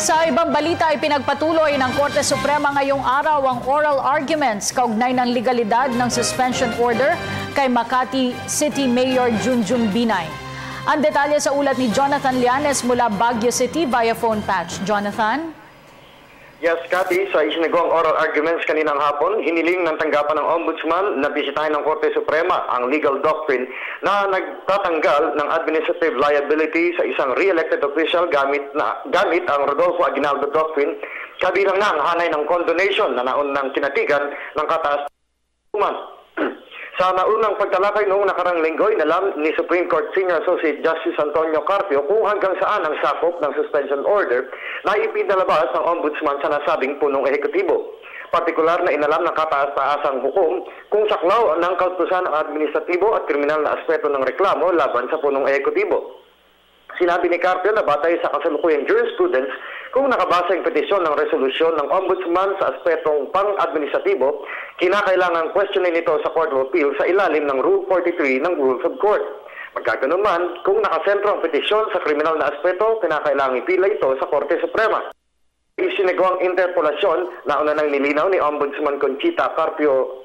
Sa ibang balita, ipinagpatuloy ng Korte Suprema ngayong araw ang oral arguments kaugnay ng legalidad ng suspension order kay Makati City Mayor Junjun Binay. Ang detalye sa ulat ni Jonathan Lianes mula Baguio City via phone patch. Jonathan? Yes, Cathy, sa isinagawang oral arguments kaninang hapon, hiniling ng tanggapan ng Ombudsman na bisitahin ng Korte Suprema ang legal doctrine na nagtatanggal ng administrative liability sa isang re-elected official gamit ang Rodolfo Aguinaldo Doctrine, kabilang na ang hanay ng condonation na naunang kinatigan ng kataas-tuman. Sa naunang pagtalakay noong nakarang linggo, inalam ni Supreme Court Senior Associate Justice Antonio Carpio kung hanggang saan ang sakop ng suspension order na ipinalabas ng Ombudsman sa nasabing punong ehekutibo. Partikular na inalam ng kataas-taasang hukom kung saklaw ng kautusan ng administratibo at kriminal na aspeto ng reklamo laban sa punong ehekutibo. Sinabi ni Carpio na batay sa kasalukuyang jurisprudence, kung nakabasa ang petisyon ng resolusyon ng Ombudsman sa aspetong pang-administratibo, kinakailangang questionin ito sa Court of Appeal sa ilalim ng Rule 43 ng Rules of Court. Magkaganon man, kung nakasentro ang petisyon sa kriminal na aspeto, kinakailangang ipila ito sa Korte Suprema. Isinagawang interpolasyon na una nang nilinaw ni Ombudsman Conchita Carpio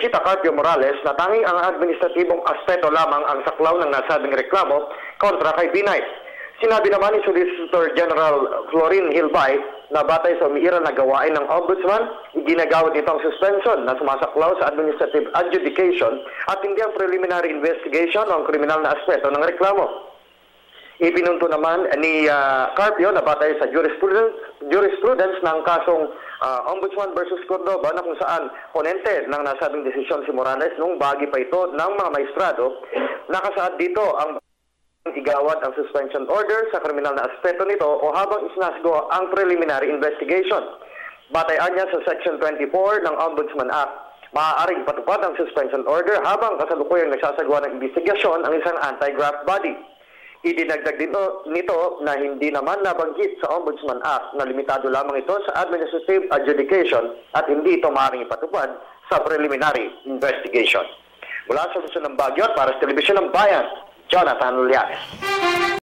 Morales na tanging ang administratibong aspeto lamang ang saklaw ng nasabing reklamo kontra kay Binay. Sinabi naman ni Solicitor General Florin Hilbay na batay sa umiiral na gawain ng Ombudsman, iginagawad nito ang suspension na sumasaklaw sa administrative adjudication at hindi ang preliminary investigation o ang kriminal na aspeto ng reklamo. Ipinunto naman ni Carpio na batay sa jurisprudence ng kasong Ombudsman versus Cordova na kung saan ponente ng nasabing desisyon si Morales nung bahagi pa ito ng mga maestrado, nakasaad dito ang igawad ang suspension order sa kriminal na aspeto nito o habang isinasagawa ang preliminary investigation. Batayan niya sa Section 24 ng Ombudsman Act, maaaring patupad ang suspension order habang kasalukuyang nagsasagawa ng investigasyon ang isang anti-graft body. Idinagdag nito na hindi naman nabanggit sa Ombudsman Act na limitado lamang ito sa administrative adjudication at hindi ito maaaring ipatupad sa preliminary investigation. Mula sa Luzon ng Baguio para sa Telebisyon ng Bayan, Jonathan Lianes.